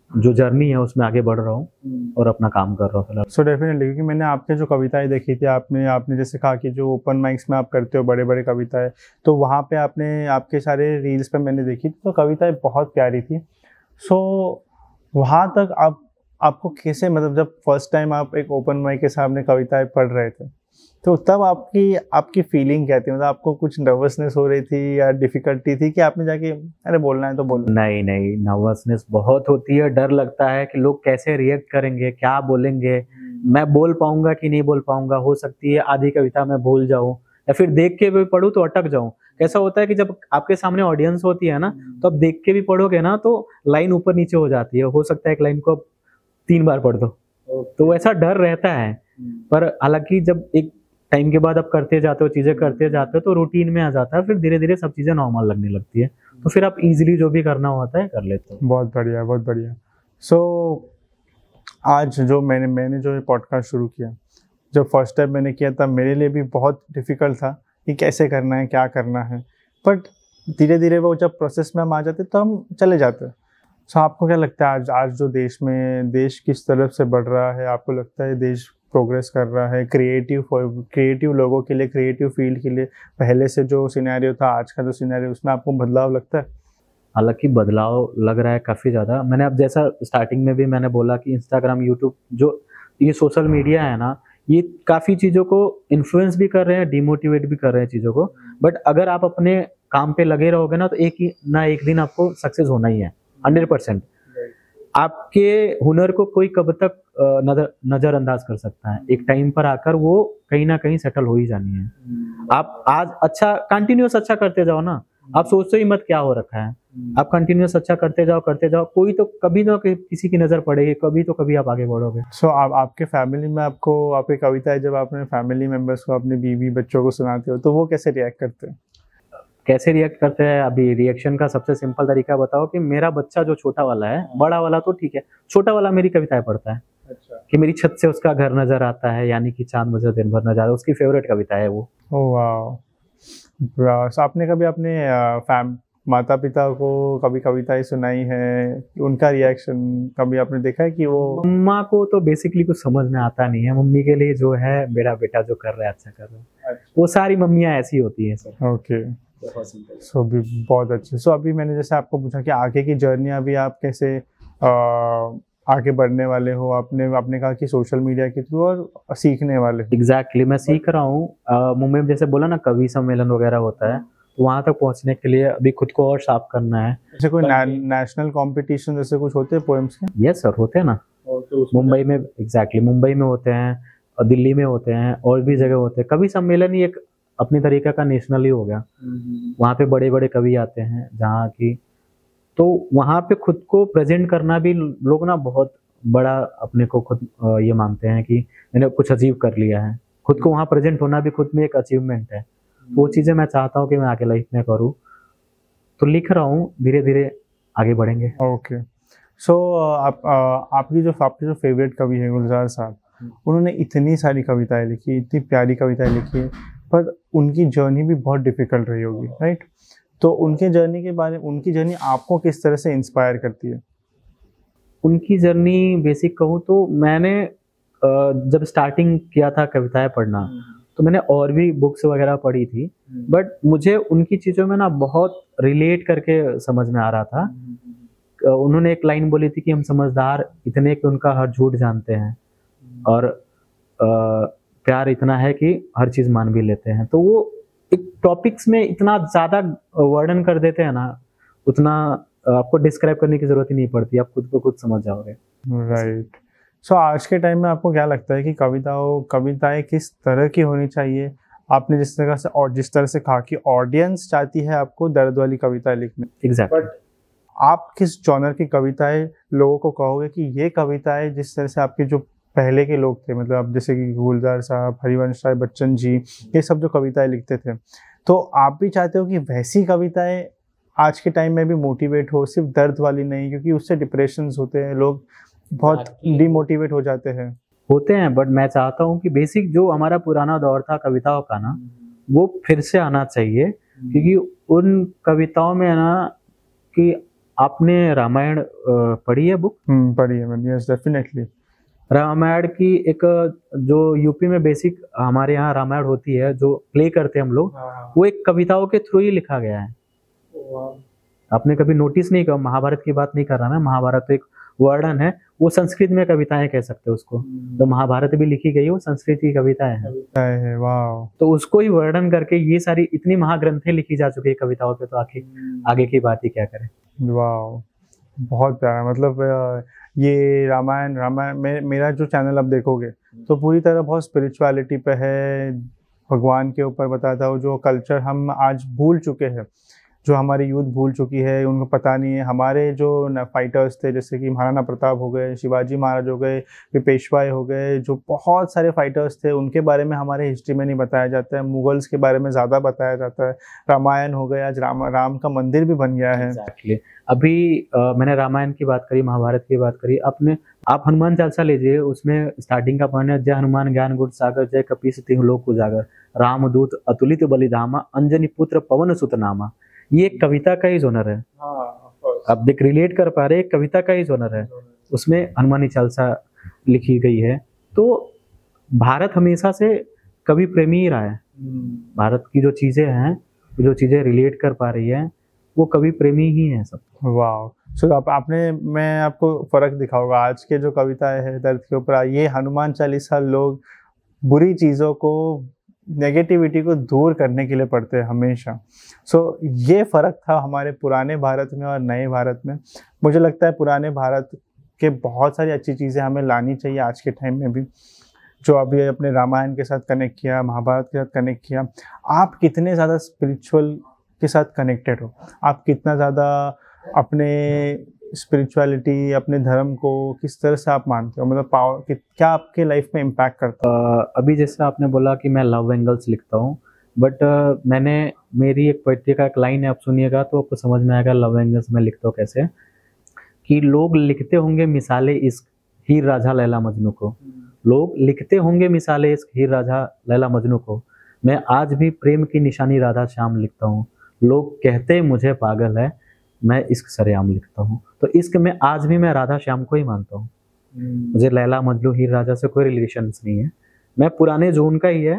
जो जर्नी है उसमें आगे बढ़ रहा हूँ और अपना काम कर रहा हूँ फिलहाल। सो डेफिनेटली, क्योंकि मैंने आपके जो कविताएं देखी थी, आपने आपने जैसे कहा कि जो ओपन माइक्स में आप करते हो बड़े बड़े कविताएं, तो वहाँ पे आपने आपके सारे रील्स पे मैंने देखी तो कविताएं बहुत प्यारी थी। सो वहाँ तक आप आपको कैसे, मतलब जब फर्स्ट टाइम आप एक ओपन माइक के सामने कविताएं पढ़ रहे थे तो तब आपकी आपकी फीलिंग क्या थी? मतलब आपको कुछ नर्वसनेस हो रही थी या डिफिकल्टी थी कि आपने जाके अरे बोलना है तो बोलना? नहीं नहीं, नर्वसनेस बहुत होती है, डर लगता है कि लोग कैसे रिएक्ट करेंगे, क्या बोलेंगे, मैं बोल पाऊंगा कि नहीं बोल पाऊंगा, हो सकती है आधी कविता मैं भूल जाऊं या फिर देख के भी पढ़ूं तो अटक जाऊं। कैसा होता है कि जब आपके सामने ऑडियंस होती है ना, तो आप देख के भी पढ़ोगे ना तो लाइन ऊपर नीचे हो जाती है, हो सकता है एक लाइन को आप तीन बार पढ़ दो, तो ऐसा डर रहता है। पर हालांकि जब एक टाइम के बाद आप करते जाते हो, चीजें करते जाते हो तो रूटीन में आ जाता है, फिर धीरे धीरे सब चीजें नॉर्मल लगने लगती है, तो फिर आप इजीली जो भी करना होता है कर लेते हो। बहुत बढ़िया, बहुत बढ़िया। सो so, आज जो मैंने मैंने जो ये पॉडकास्ट शुरू किया, जब फर्स्ट टाइम मैंने किया था मेरे लिए भी बहुत डिफ़िकल्ट था कि कैसे करना है, क्या करना है, बट धीरे धीरे वो जब प्रोसेस में हम आ जाते तो हम चले जाते। सो so, आपको क्या लगता है आज आज जो देश में देश किस तरफ से बढ़ रहा है? आपको लगता है देश प्रोग्रेस कर रहा है क्रिएटिव क्रिएटिव लोगों के लिए, क्रिएटिव फील्ड के लिए? पहले से जो सिनेरियो था आज का जो सिनेरियो, उसमें आपको बदलाव लगता है? हालांकि बदलाव लग रहा है काफ़ी ज़्यादा। मैंने अब जैसा स्टार्टिंग में भी मैंने बोला कि इंस्टाग्राम, यूट्यूब, जो ये सोशल मीडिया है ना, ये काफ़ी चीज़ों को इन्फ्लुएंस भी कर रहे हैं, डिमोटिवेट भी कर रहे हैं चीज़ों को। बट अगर आप अपने काम पे लगे रहोगे ना तो एक ही ना एक दिन आपको सक्सेस होना ही है, हंड्रेड परसेंट। आपके हुनर को कोई कब तक नजर नज़रअंदाज कर सकता है? एक टाइम पर आकर वो कहीं ना कहीं सेटल हो ही जानी है। आप आज अच्छा कंटिन्यूस अच्छा करते जाओ ना, आप सोचते ही मत क्या हो रखा है, आप कंटिन्यूस अच्छा करते जाओ करते जाओ, कोई तो कभी ना किसी की नज़र पड़ेगी, कभी तो कभी आप आगे बढ़ोगे। सो so, आप आपके फैमिली में आपको आपकी कविताएं जब अपने फैमिली मेंबर्स को, अपने बीवी बच्चों को सुनाते हो तो वो कैसे रिएक्ट करते हैं? कैसे रिएक्ट करते हैं? अभी रिएक्शन का सबसे सिंपल तरीका बताओ कि मेरा बच्चा जो छोटा वाला है, बड़ा वाला तो ठीक है, छोटा वाला मेरी कविताएं पढ़ता है। अच्छा। कि मेरी छत से उसका घर नजर आता है, यानी कि चांद मुझे दिन भर नजर आता है, उसकी फेवरेट कविता है वो। ओह वाह। सो आपने कभी अपने फैम माता पिता को कभी कविताएं सुनाई है? उनका रिएक्शन कभी आपने देखा है कि वो? मम्मा को तो बेसिकली कुछ समझ में आता नहीं है, मम्मी के लिए जो है मेरा बेटा जो कर रहा है अच्छा कर रहा है। अच्छा। वो सारी मम्मियाँ ऐसी होती हैं सर। ओके, सो भी बहुत अच्छे। सो अभी मैंने जैसे आपको पूछा कि आगे की जर्नी अभी आप कैसे आ, आगे बढ़ने वाले हो, आपने आपने कहा कि सोशल मीडिया के थ्रू और सीखने वाले। एग्जैक्टली exactly, मैं सीख रहा हूँ। मुंबई में जैसे बोला ना कवि सम्मेलन वगैरह होता है, तो वहाँ तक पहुँचने के लिए अभी खुद को और शार्प करना है। जैसे कोई ना, नेशनल कंपटीशन जैसे कुछ होते हैं पोएम्स के? यस सर, होते हैं ना। तो मुंबई में एग्जैक्टली मुंबई में होते हैं और दिल्ली में होते हैं और भी जगह होते हैं। कवि सम्मेलन ही एक अपनी तरीके का नेशनल ही हो गया। वहाँ पे बड़े बड़े कवि आते हैं जहाँ की, तो वहाँ पे खुद को प्रेजेंट करना भी लोग ना बहुत बड़ा अपने को खुद ये मानते हैं कि मैंने कुछ अचीव कर लिया है। खुद को वहाँ प्रेजेंट होना भी खुद में एक अचीवमेंट है। वो चीज़ें मैं चाहता हूँ कि मैं आगे लाइफ में करूँ, तो लिख रहा हूँ, धीरे धीरे आगे बढ़ेंगे। ओके। सो आप आपकी जो आपके जो फेवरेट कवि है गुलजार साहब, उन्होंने इतनी सारी कविताएं लिखी, इतनी प्यारी कविताएं लिखी है, पर उनकी जर्नी भी बहुत डिफिकल्ट रही होगी, राइट? तो उनके जर्नी के बारे में, उनकी जर्नी आपको किस तरह से इंस्पायर करती है? उनकी जर्नी बेसिक कहूँ तो मैंने जब स्टार्टिंग किया था कविताएं पढ़ना, तो मैंने और भी बुक्स वगैरह पढ़ी थी, बट मुझे उनकी चीज़ों में ना बहुत रिलेट करके समझ में आ रहा था। उन्होंने एक लाइन बोली थी कि हम समझदार इतने कि उनका हर झूठ जानते हैं, और आ, प्यार इतना है कि हर चीज़ मान भी लेते हैं। तो वो एक टॉपिक्स में इतना ज़्यादा वर्णन कर देते हैं ना, उतना आपको डिस्क्राइब करने की ज़रूरत ही नहीं पड़ती, आप खुद को खुद समझ जाओगे। राइट। सो आज के टाइम में आपको क्या लगता है कि कविताओं कविताएं किस तरह की होनी चाहिए? आपने जिस तरह से और जिस तरह से कहा कि ऑडियंस चाहती है आपको दर्द वाली कविताएं लिखने, एग्जैक्टली, बट आप किस जॉनर की कविताएं लोगों को कहोगे कि ये कविताएं जिस तरह से आपके जो पहले के लोग थे, मतलब आप जैसे कि गुलजार साहब, हरिवंश राय बच्चन जी, ये सब जो कविताएं लिखते थे, तो आप भी चाहते हो कि वैसी कविताएं आज के टाइम में भी मोटिवेट हो, सिर्फ दर्द वाली नहीं, क्योंकि उससे डिप्रेशंस होते हैं, लोग बहुत डिमोटिवेट हो जाते हैं होते हैं बट मैं चाहता हूँ कि बेसिक जो हमारा पुराना दौर था कविताओं का ना, वो फिर से आना चाहिए, क्योंकि उन कविताओं में ना कि आपने रामायण अ, पढ़ी है बुक? हम्म पढ़ी है मैंने, यस डेफिनेटली। रामायण की एक जो यूपी में बेसिक हमारे यहाँ रामायण होती है जो प्ले करते हैं हम लोग, हाँ वो एक कविताओं के थ्रू ही लिखा गया है। आपने कभी नोटिस नहीं किया? महाभारत की बात नहीं कर रहा मैं, महाभारत तो एक वर्णन है, वो संस्कृत में कविताएं कह सकते हो उसको। तो महाभारत भी लिखी गई है वो संस्कृत की कविताएं हैं, है वाह। तो उसको ही वर्णन करके ये सारी इतनी महाग्रंथें लिखी जा चुकी है कविताओं पे, तो आगे आगे की बात ही क्या करें। वाह बहुत प्यारा। मतलब अ, ये रामायण रामायण मे, मेरा जो चैनल आप देखोगे तो पूरी तरह बहुत स्पिरिचुअलिटी पे है, भगवान के ऊपर बताता हूँ। जो कल्चर हम आज भूल चुके हैं, जो हमारी यूथ भूल चुकी है, उनको पता नहीं है। हमारे जो फाइटर्स थे जैसे कि महाराणा प्रताप हो गए, शिवाजी महाराज हो गए, फिर पेशवाई हो गए, जो बहुत सारे फाइटर्स थे उनके बारे में हमारे हिस्ट्री में नहीं बताया जाता है। मुगल्स के बारे में ज़्यादा बताया जाता है। रामायण हो गया, आज राम राम का मंदिर भी बन गया है। Exactly. अभी अ, मैंने रामायण की बात करी, महाभारत की बात करी, आपने आप हनुमान चालीसा लीजिए, उसमें स्टार्टिंग का पॉइंट है जय हनुमान ज्ञान गुण सागर, जय कपीस तिहुँ लोक उजागर, रामदूत अतुलित बलिधामा, अंजनी पुत्र पवन सुत नामा। ये एक कविता का ही जोनर है। आप देख रिलेट कर पा रहे, एक कविता का ही जोनर है, उसमें हनुमानी चालीसा लिखी गई है। तो भारत हमेशा से कवि प्रेमी ही रहा है। भारत की जो चीजें हैं, जो चीजें रिलेट कर पा रही है, वो कवि प्रेमी ही है सब। वाह। सो आप आपने मैं आपको फर्क दिखाऊंगा आज के जो कविताएं है दर्द के ऊपर, ये हनुमान चालीसा लोग बुरी चीज़ों को, नेगेटिविटी को दूर करने के लिए पढ़ते हैं हमेशा। सो so, ये फ़र्क था हमारे पुराने भारत में और नए भारत में। मुझे लगता है पुराने भारत के बहुत सारी अच्छी चीज़ें हमें लानी चाहिए आज के टाइम में भी, जो अभी अपने रामायण के साथ कनेक्ट किया, महाभारत के साथ कनेक्ट किया। आप कितने ज़्यादा स्पिरिचुअल के साथ कनेक्टेड हो, आप कितना ज़्यादा अपने स्पिरिचुअलिटी, अपने धर्म को किस तरह से आप मानते हो, मतलब पावर कि, क्या आपके लाइफ में इम्पैक्ट करता है? uh, अभी जैसे आपने बोला कि मैं लव एंगल्स लिखता हूँ, बट uh, मैंने मेरी एक पोएट्री का एक लाइन है, आप सुनिएगा तो आपको समझ में आएगा लव एंगल्स मैं लिखता हूँ कैसे। कि लोग लिखते होंगे मिसाले इश्क हीर राझा लैला मजनू को, लोग लिखते होंगे मिसाले इश्क हीर राझा लैला मजनू को, मैं आज भी प्रेम की निशानी राधा श्याम लिखता हूँ। लोग कहते मुझे पागल है, मैं इश्क सरेआम लिखता हूँ। तो इश्क में आज भी मैं राधा श्याम को ही मानता हूँ। मुझे लैला मजनू हीर राजा से कोई रिलेशन नहीं है, मैं पुराने जोन का ही है।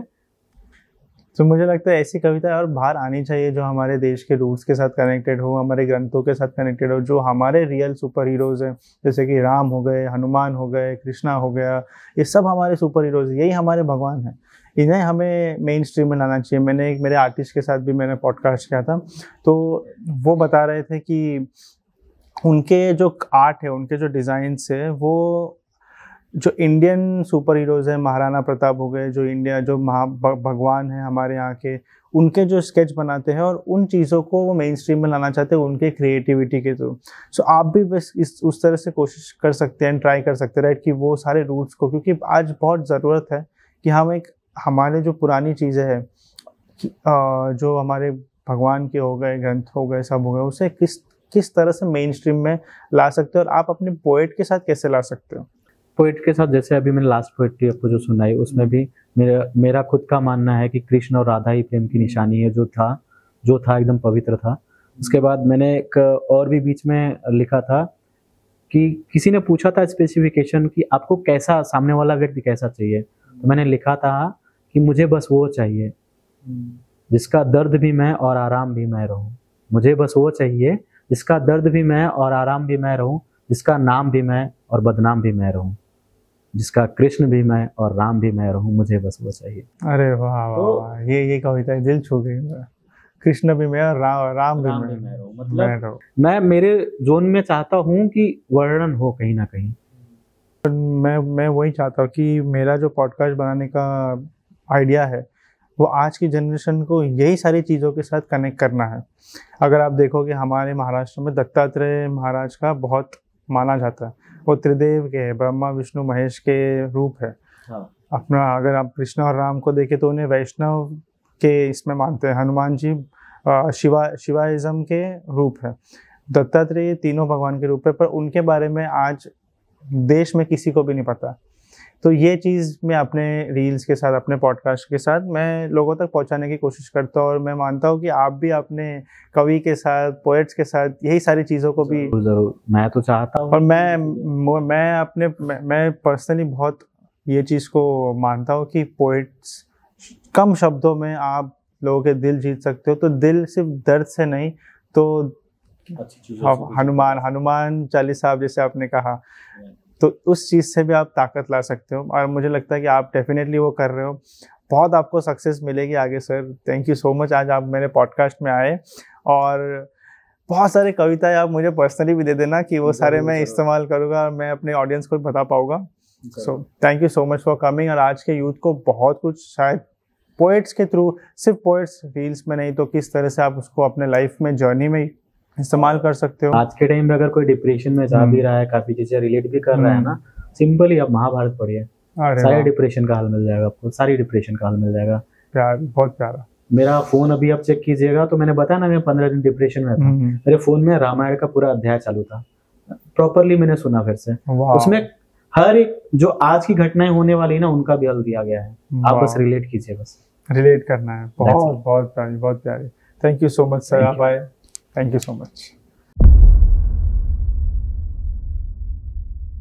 तो मुझे लगता है ऐसी कविता और बाहर आनी चाहिए जो हमारे देश के रूट्स के साथ कनेक्टेड हो, हमारे ग्रंथों के साथ कनेक्टेड हो, जो हमारे रियल सुपर हीरोज़ हैं, जैसे कि राम हो गए, हनुमान हो गए, कृष्णा हो गया, ये सब हमारे सुपर हीरोज़, यही हमारे भगवान हैं। इन्हें हमें मेन स्ट्रीम में लाना चाहिए। मैंने एक मेरे आर्टिस्ट के साथ भी मैंने पॉडकास्ट किया था, तो वो बता रहे थे कि उनके जो आर्ट है, उनके जो डिज़ाइंस है, वो जो इंडियन सुपर हीरोज़ हैं, महाराणा प्रताप हो गए, जो इंडिया जो महा भगवान हैं हमारे यहाँ के, उनके जो स्केच बनाते हैं और उन चीज़ों को वो मेन स्ट्रीम में लाना चाहते हैं उनके क्रिएटिविटी के थ्रू। सो आप भी बस इस उस तरह से कोशिश कर सकते हैं, ट्राई कर सकते हैं, राइट, कि वो सारे रूट्स को, क्योंकि आज बहुत ज़रूरत है कि हम एक हमारे जो पुरानी चीज़ें हैं, जो हमारे भगवान के हो गए, ग्रंथ हो गए, सब हो गए, उसे किस किस तरह से मेन स्ट्रीम में ला सकते हो, और आप अपने पोएट के साथ कैसे ला सकते हो। पोएट के साथ जैसे अभी मैंने लास्ट पोएट्री आपको जो सुनाई, उसमें भी मेरा मेरा खुद का मानना है कि कृष्ण और राधा ही प्रेम की निशानी है, जो था जो था एकदम पवित्र था। उसके बाद मैंने एक और भी बीच में लिखा था कि किसी ने पूछा था स्पेसिफिकेशन कि आपको कैसा, सामने वाला व्यक्ति कैसा चाहिए, तो मैंने लिखा था कि मुझे बस वो चाहिए जिसका दर्द भी मैं और आराम भी मैं रहूं। मुझे बस वो चाहिए जिसका दर्द भी मैं और आराम भी मैं रहूं, जिसका नाम भी मैं और बदनाम भी मैं रहूं, जिसका कृष्ण भी मैं और राम भी मैं रहूं, मुझे बस वो चाहिए। अरे वाह वाह वाह, ये ये कविता दिल छू गई। कृष्ण भी मैं और राम राम भी मैं, मैं रहूं, मतलब मैं मेरे जोन में चाहता हूं कि वर्णन हो कहीं ना कहीं। मैं मैं वही चाहता हूँ कि मेरा जो पॉडकास्ट बनाने का आइडिया है वो आज की जनरेशन को यही सारी चीज़ों के साथ कनेक्ट करना है। अगर आप देखोगे हमारे महाराष्ट्र में दत्तात्रेय महाराज का बहुत माना जाता है, वो त्रिदेव के, ब्रह्मा विष्णु महेश के रूप है। हाँ। अपना अगर आप कृष्ण और राम को देखें तो उन्हें वैष्णव के इसमें मानते हैं। हनुमान जी शिवा शिवाइज्म के रूप है। दत्तात्रेय तीनों भगवान के रूप है, पर उनके बारे में आज देश में किसी को भी नहीं पता। तो ये चीज़ मैं अपने रील्स के साथ, अपने पॉडकास्ट के साथ मैं लोगों तक पहुंचाने की कोशिश करता हूँ, और मैं मानता हूँ कि आप भी अपने कवि के साथ, पोएट्स के साथ यही सारी चीज़ों को भी जरूर जरूर, मैं तो चाहता हूँ। और मैं मैं अपने मैं, मैं पर्सनली बहुत ये चीज़ को मानता हूँ कि पोएट्स कम शब्दों में आप लोगों के दिल जीत सकते हो। तो दिल सिर्फ दर्द से नहीं, तो हनुमान हनुमान चालीसा आप जैसे आपने कहा, तो उस चीज़ से भी आप ताकत ला सकते हो, और मुझे लगता है कि आप डेफिनेटली वो कर रहे हो। बहुत आपको सक्सेस मिलेगी आगे sir. Thank you so much, आज आप मेरे पॉडकास्ट में आए, और बहुत सारे कविताएं आप मुझे पर्सनली भी दे देना कि वो सारे मैं इस्तेमाल करूँगा और मैं अपने ऑडियंस को बता पाऊँगा। So thank you so much for coming. और आज के यूथ को बहुत कुछ शायद पोएट्स के थ्रू, सिर्फ पोएट्स रील्स में नहीं, तो किस तरह से आप उसको अपने लाइफ में, जर्नी में इस्तेमाल कर सकते हो। आज के टाइम में अगर कोई डिप्रेशन में जा भी रहा है, काफी चीजें रिलेट भी कर रहा है ना, सिंपली आप महाभारत पढ़िए, सारे डिप्रेशन का हल मिल जाएगा आपको, सारी डिप्रेशन का हल मिल जाएगा। प्यार, बहुत प्यारा। मेरा फोन अभी आप चेक कीजिएगा तो मैंने बताया ना मैं पंद्रह दिन डिप्रेशन में था, मेरे फोन में रामायण का पूरा अध्याय चालू था, प्रॉपरली मैंने सुना फिर से। उसमें हर एक जो आज की घटनाएं होने वाली है ना, उनका भी हल दिया गया है। आप बस रिलेट कीजिए, बस रिलेट करना है। बहुत बहुत प्यारी, बहुत प्यारी। Thank you so much sir, आप आए। Thank you so much.